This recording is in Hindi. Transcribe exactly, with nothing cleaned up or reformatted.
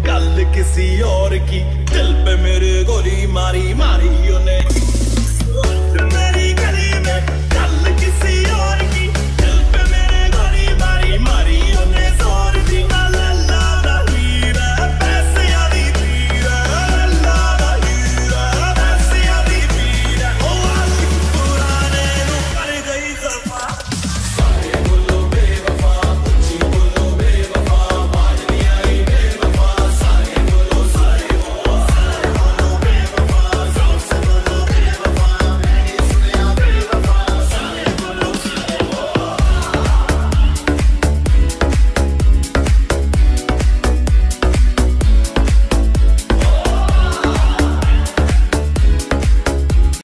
गल किसी और की, दिल पे मेरे गोली मारी मारी उन्हें।